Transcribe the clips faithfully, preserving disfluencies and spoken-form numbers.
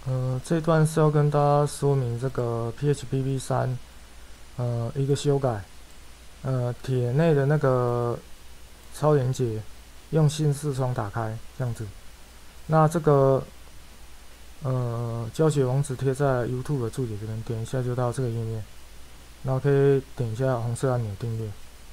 呃，这段是要跟大家说明这个 P H P V 三，呃，一个修改，呃，帖内的那个超连结用新视窗打开，这样子。那这个呃教学网址贴在 YouTube 的注解这边，点一下就到这个页面，然后可以点一下红色按钮订阅。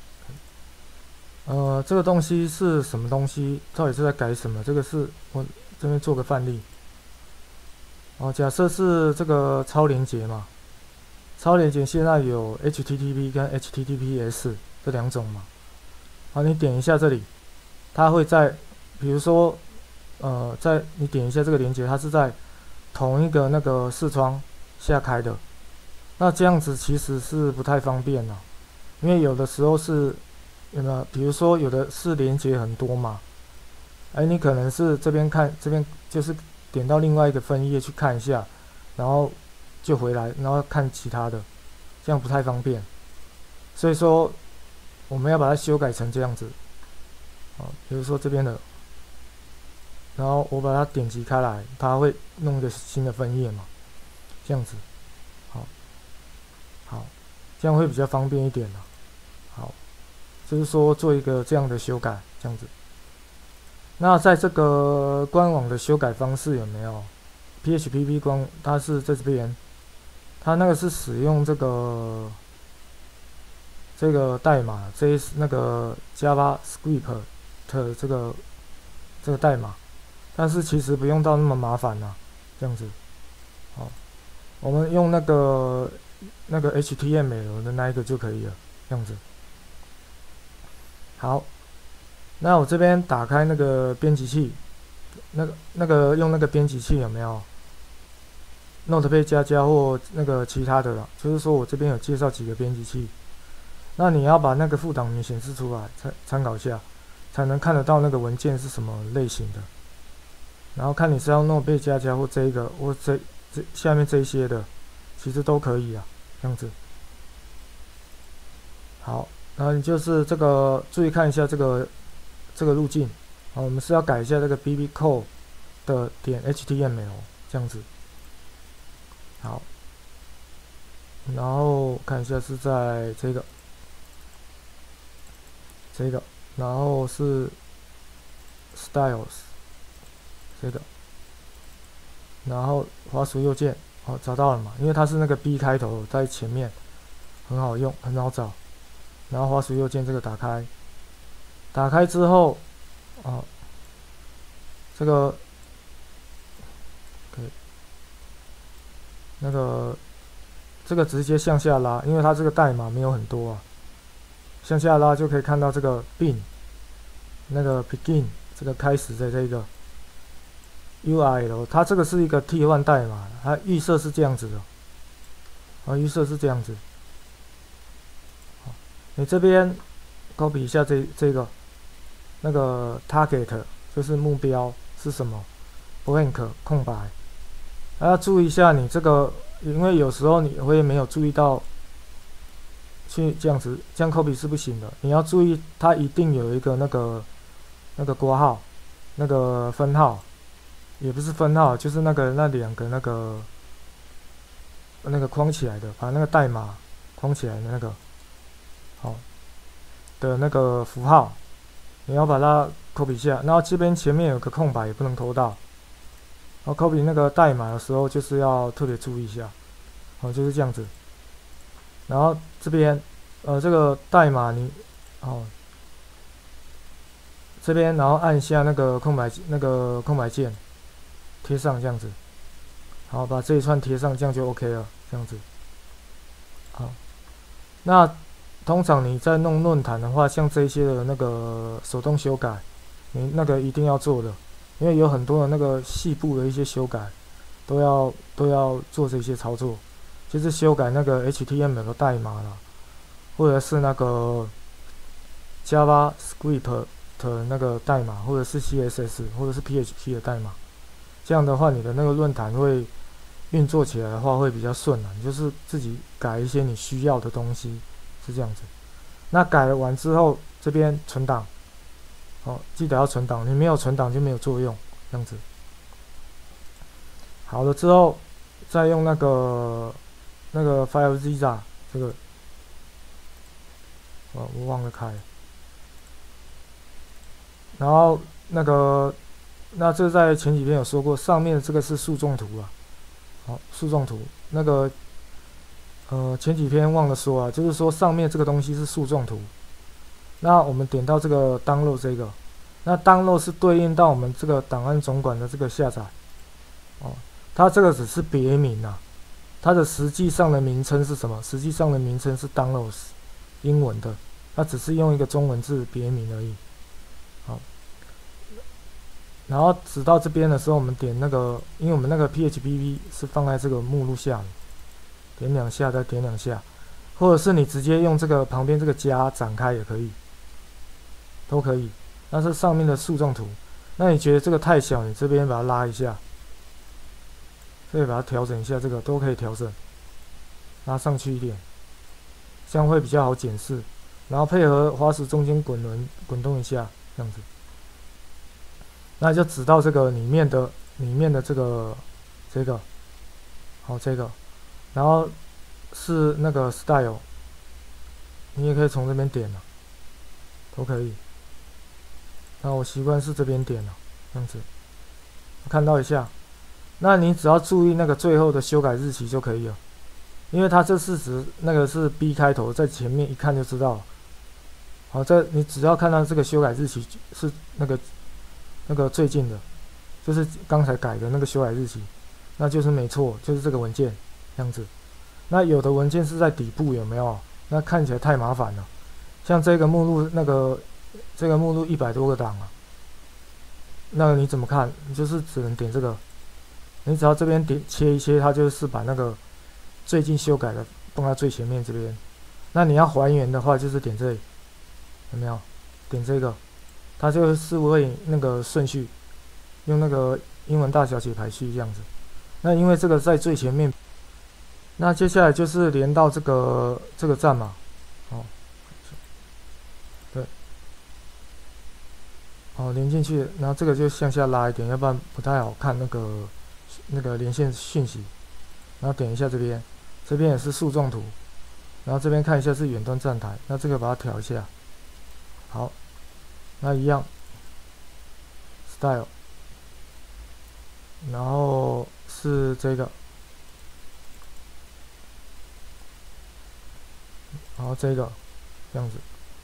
呃，这个东西是什么东西？到底是在改什么？这个是我这边做个范例。哦，假设是这个超连结嘛，超连结现在有 H T T P 跟 H T T P S 这两种嘛。好，你点一下这里，它会在，比如说，呃，在你点一下这个连接，它是在同一个那个视窗下开的。那这样子其实是不太方便啦，因为有的时候是，有没有？比如说有的是连接很多嘛，哎，你可能是这边看，这边就是点到另外一个分页去看一下，然后就回来，然后看其他的，这样不太方便。所以说我们要把它修改成这样子，啊，比如说这边的，然后我把它点击开来，它会弄一个新的分页嘛，这样子，好，好，这样会比较方便一点啦。好，就是说做一个这样的修改，这样子。那在这个官网的修改方式有没有 ？P H P V 官它是在这边，它那个是使用这个这个代码，这那个 JavaScript 的这个这个代码，但是其实不用到那么麻烦啦，这样子。好，我们用那个那个 H T M L 的那一个就可以了，这样子。好。那我这边打开那个编辑器，那个那个用那个编辑器有没有 ？Notepad 加加或那个其他的啦，就是说我这边有介绍几个编辑器，那你要把那个副档名显示出来，参参考一下，才能看得到那个文件是什么类型的。然后看你是要 Notepad 加加或这一个或这这下面这一些的，其实都可以啊，这样子。好，然后你就是这个注意看一下这个。这个路径，好，我们是要改一下这个 B B Code 的点 H T M L 这样子，好，然后看一下是在这个，这个，然后是 Styles 这个，然后滑鼠右键，好，找到了嘛？因为它是那个 B 开头在前面，很好用，很好找。然后滑鼠右键这个打开。打开之后，啊，这个可以，那个这个直接向下拉，因为它这个代码没有很多啊，向下拉就可以看到这个 bin 那个 begin 这个开始的这个 U R L， 它这个是一个替换代码，它预设是这样子的，啊，预设是这样子，好，你这边 copy 一下这这个。那个 target 就是目标是什么 ？blank 空白。还要注意一下你这个，因为有时候你会没有注意到，去这样子这样 copy 是不行的。你要注意，它一定有一个那个那个括号，那个分号，也不是分号，就是那个那两个那个那个框起来的，把那个代码框起来的那个，好的那个符号。你要把它 copy 一下，然后这边前面有个空白，也不能偷到。然后 copy 那个代码的时候，就是要特别注意一下，哦，就是这样子。然后这边，呃，这个代码你，哦，这边然后按下那个空白那个空白键，贴上这样子。好，把这一串贴上，这样就 OK 了，这样子。好，那。通常你在弄论坛的话，像这些的那个手动修改，你那个一定要做的，因为有很多的那个细部的一些修改，都要都要做这些操作，就是修改那个 H T M L 的代码啦，或者是那个 JavaScript 的那个代码，或者是 C S S 或者是 P H P 的代码，这样的话你的那个论坛会运作起来的话会比较顺啦，你就是自己改一些你需要的东西。是这样子，那改了完之后，这边存档，哦，记得要存档，你没有存档就没有作用，这样子。 好了之后，再用那个那个 FileZilla 这个，哦，我忘了开。然后那个，那这在前几篇有说过，上面这个是树状图啊。好，树状图那个，呃，前几篇忘了说啊，就是说上面这个东西是树状图。那我们点到这个 download 这个，那 download 是对应到我们这个档案总管的这个下载。哦，它这个只是别名啊，它的实际上的名称是什么？实际上的名称是 downloads， 英文的，它只是用一个中文字别名而已。好，然后直到这边的时候，我们点那个，因为我们那个 P H P P 是放在这个目录下面，点两下再点两下，或者是你直接用这个旁边这个加展开也可以，都可以。那是上面的树状图，那你觉得这个太小，你这边把它拉一下，这里把它调整一下，这个都可以调整，拉上去一点，这样会比较好检视。然后配合滑鼠中间滚轮滚动一下，这样子。那就指到这个里面的里面的这个这个，好这个，然后是那个 style， 你也可以从这边点了，都可以。那我习惯是这边点了，这样子，看到一下。那你只要注意那个最后的修改日期就可以了，因为它这是指那个是 B 开头，在前面一看就知道了。好，这你只要看到这个修改日期是那个。那个最近的，就是刚才改的那个修改日期，那就是没错，就是这个文件这样子。那有的文件是在底部，有没有？那看起来太麻烦了。像这个目录，那个这个目录一百多个档啊，那个你怎么看？你就是只能点这个，你只要这边点切一切，它就是把那个最近修改的放在最前面这边。那你要还原的话，就是点这里，有没有？点这个。它就是会那个顺序，用那个英文大小写排序这样子。那因为这个在最前面，那接下来就是连到这个这个站嘛，哦，对，哦连进去，然后这个就向下拉一点，要不然不太好看那个那个连线讯息。然后点一下这边，这边也是树状图，然后这边看一下是远端站台，那这个把它调一下，好。那一样 ，style， 然后是这个，然后这个这样子，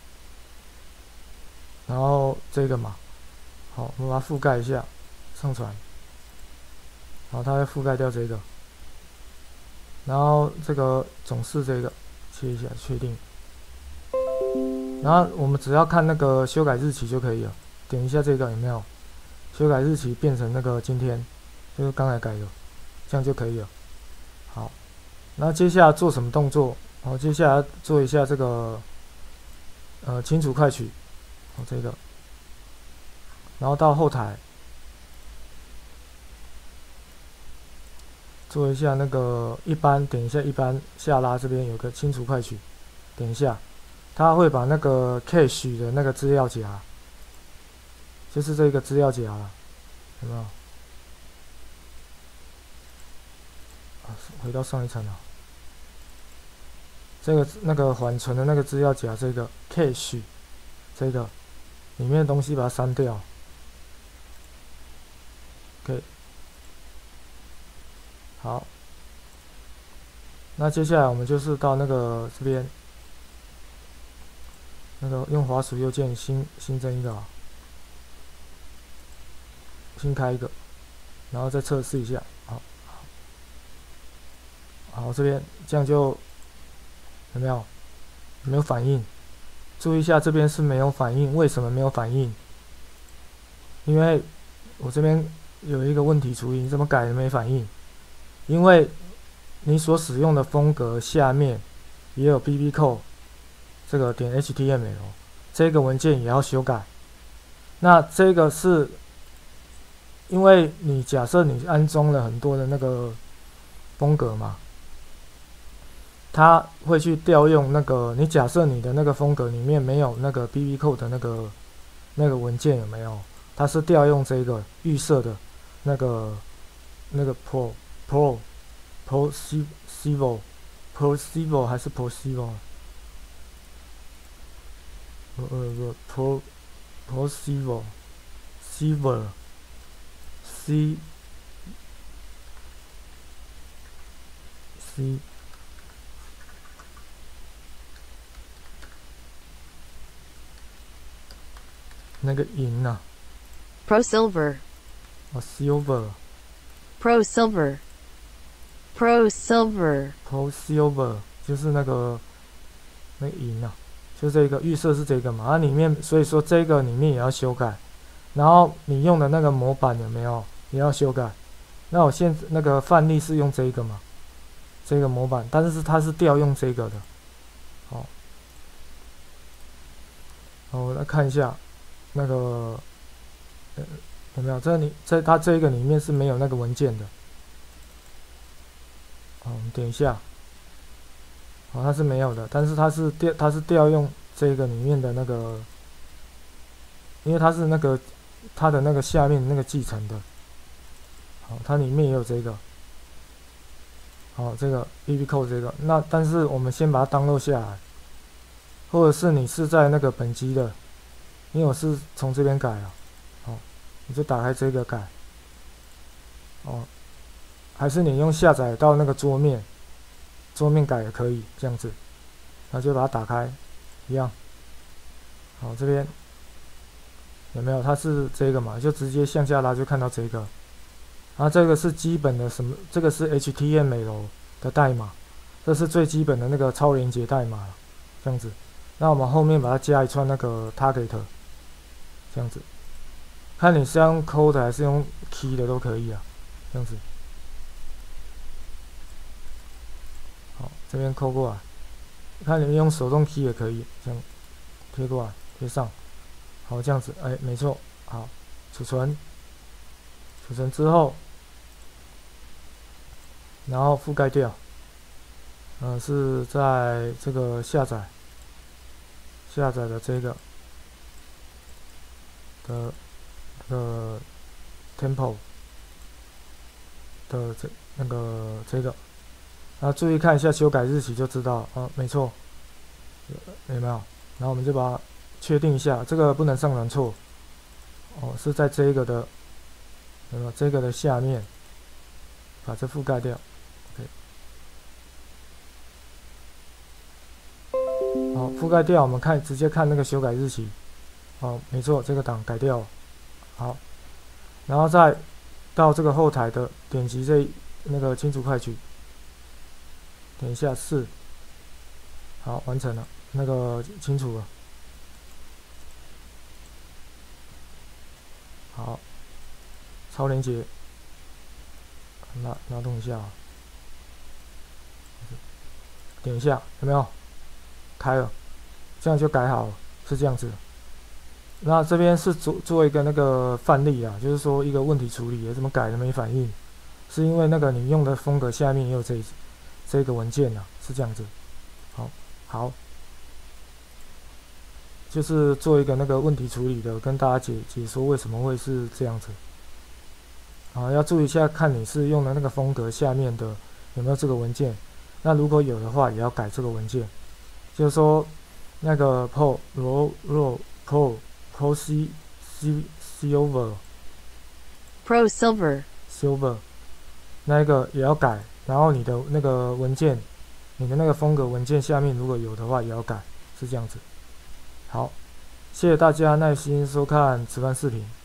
然后这个嘛，好，我们把它覆盖一下，上传，然后它会覆盖掉这个，然后这个总是这个，切一下确定。然后我们只要看那个修改日期就可以了，点一下这个有没有？修改日期变成那个今天，就是刚才改的，这样就可以了。好，那接下来做什么动作？好，接下来做一下这个呃清除快取，好这个，然后到后台做一下那个一般，点一下一般下拉这边有个清除快取，点一下。它会把那个 cache 的那个资料夹，就是这个资料夹了，有没有？啊，回到上一层了。这个那个缓存的那个资料夹，这个 cache， 这个里面的东西把它删掉。OK， 好。那接下来我们就是到那个这边。那个用滑鼠右键新新增一个，新开一个，然后再测试一下，好，好，好这边这样就有没有没有反应？注意一下这边是没有反应，为什么没有反应？因为我这边有一个问题处理，你怎么改都没反应？因为你所使用的风格下面也有 B B code。这个点 H T M L 这个文件也要修改，那这个是因为你假设你安装了很多的那个风格嘛，它会去调用那个你假设你的那个风格里面没有那个 B B code 的那个那个文件有没有？它是调用这个预设的那个那个 pro pro possible possible 还是 possible？ 呃呃 pro possible silver c c 那个银啊 Pro Silver. 哦 silver Pro Silver. Pro Silver. pro silver 就是那个那个银啊，就这个预设是这个嘛，它里面所以说这个里面也要修改，然后你用的那个模板有没有也要修改？那我现那个范例是用这个嘛，这个模板，但是它是调用这个的，好，好，我来看一下那个，呃，有没有？这里在它这个里面是没有那个文件的，好，我们点一下，好，它是没有的，但是它是调它是调用这个里面的那个，因为它是那个它的那个下面那个继承的。好，它里面也有这个，好，这个 B B code 这个，那但是我们先把它 download 下来，或者是你是在那个本机的，因为我是从这边改啊，好，你就打开这个改，哦，还是你用下载到那个桌面，桌面改也可以这样子，然后就把它打开，一样，好，这边有没有？它是这个嘛，就直接向下拉就看到这个。啊，这个是基本的什么？这个是 H T M L 的代码，这是最基本的那个超连结代码，这样子。那我们后面把它加一串那个 target， 这样子。看你是要用 code 还是用 key 的都可以啊，这样子。好，这边扣过来，看你用手动 key 也可以，这样贴过来贴上。好，这样子，哎，没错。好，储存，储存之后。然后覆盖掉，呃，是在这个下载下载的这个的这个 tempo 的这那个这个，啊，注意看一下修改日期就知道啊，没错，有没有？然后我们就把它确定一下，这个不能上传错，哦，是在这个的，有没有？这个的下面把这覆盖掉。好，覆盖掉，我们看直接看那个修改日期。哦，没错，这个档改掉了。好，然后再到这个后台的点击这那个清除快取，点一下是，好，完成了，那个清除了。好，超连接，拉拉动一下，点一下，有没有？开了，这样就改好了，是这样子。那这边是做做一个那个范例啊，就是说一个问题处理，也怎么改的没反应，是因为那个你用的风格下面也有这这个文件啊，是这样子。好，好，就是做一个那个问题处理的，跟大家解解说为什么会是这样子。啊，要注意一下，看你是用的那个风格下面的有没有这个文件。那如果有的话，也要改这个文件。就是说，那个 pro row row pro pro c c silver Pro Silver. silver 那一个也要改，然后你的那个文件，你的那个风格文件下面如果有的话也要改，是这样子。好，谢谢大家耐心收看此番视频。